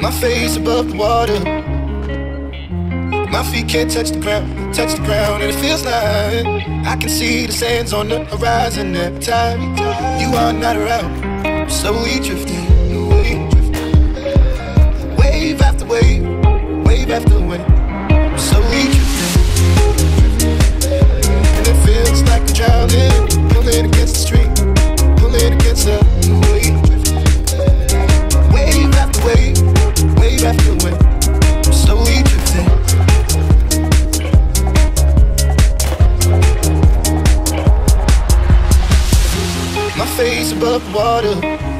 My face above the water, my feet can't touch the ground, and it feels like I can see the sands on the horizon every time you are not around. Slowly drifting away, wave after wave, wave after wave. Slowly drifting, and it feels like I'm drowning, pulling against the stream, pulling against the wave. Wave after wave, wave after wave. Slowly drifting. My face above the water,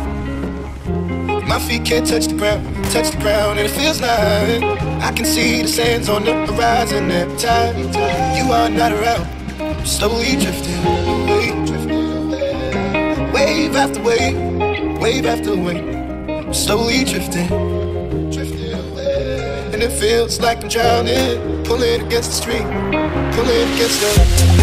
my feet can't touch the ground, and it feels like I can see the sands on the horizon every time you are not around. Slowly drifting away, wave after wave, wave after wave. Slowly drifting, and it feels like I'm drowning, pulling against the stream, pulling against the.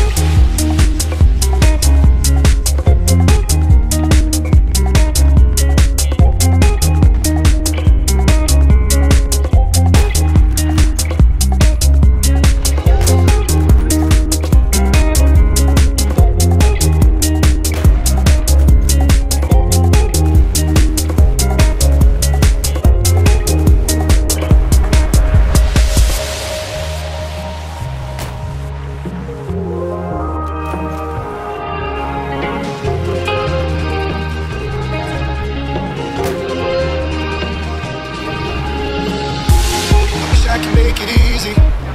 I can make it easy,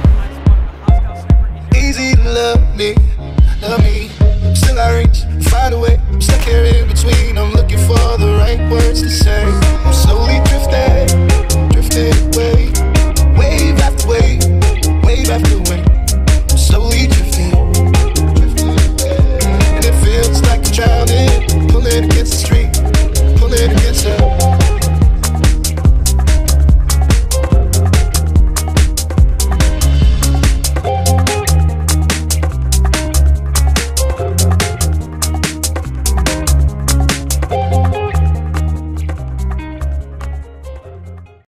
easy to love me, love me. Still I reach, find a way, I'm stuck here in between. I'm looking for the right words to say.